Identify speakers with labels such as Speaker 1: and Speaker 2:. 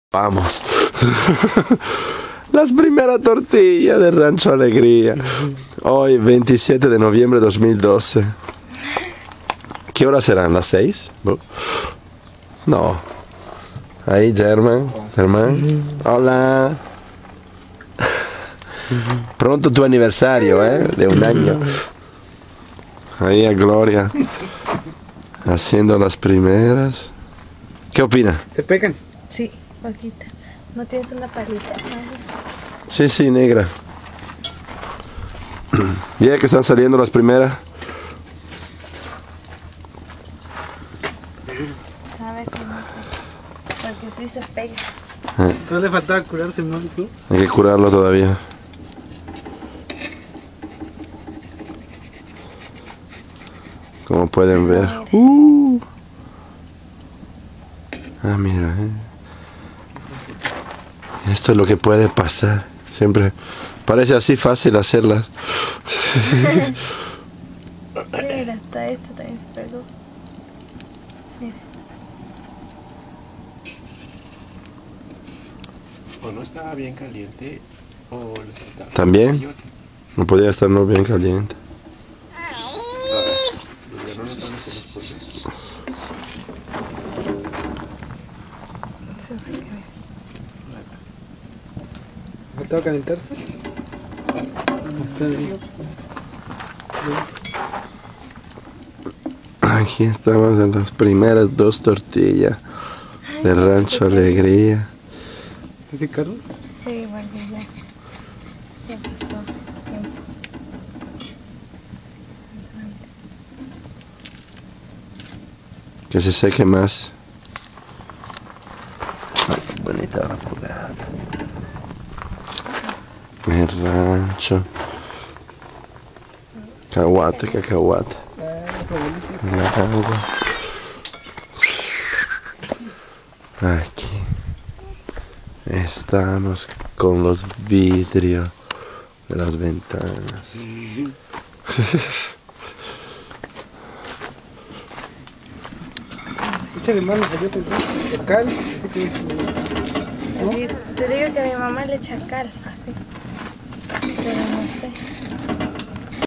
Speaker 1: Vamos. Las primeras tortillas de Rancho Alegría. Hoy, 27 de noviembre de 2012. ¿Qué hora serán? ¿Las 6? No. Ahí, Germán. Hola. Pronto tu aniversario, de un año. Ahí a Gloria. Haciendo las primeras. ¿Qué opina?
Speaker 2: ¿Te pegan?
Speaker 3: Sí, poquito. ¿No tienes una palita?
Speaker 1: Sí, negra. Ya que están saliendo las primeras.
Speaker 3: A ver si no sé. Porque sí se pega.
Speaker 2: ¿No le faltaba curarse, Mónico?
Speaker 1: Hay que curarlo todavía. Como pueden ver. Mira. Esto es lo que puede pasar. Siempre parece así fácil hacerlas.
Speaker 3: Mira, hasta esto también se pegó. Mira.
Speaker 4: O no estaba bien caliente o le faltaba.
Speaker 1: ¿También? No podía estar no bien caliente.
Speaker 2: ¿Faltaba calentarse? Está bien.
Speaker 1: Aquí estamos en las primeras 2 tortillas de Rancho Alegría.
Speaker 2: ¿Te secaron?
Speaker 3: Sí, porque ya pasó.
Speaker 1: Que se seque más. Bonita la fogata. El rancho. Cacahuate. La agua. Aquí estamos con los vidrios de las ventanas.
Speaker 2: Échale mano, yo te cal.
Speaker 3: Te digo que a mi mamá le echa cal, así. Pero no sé.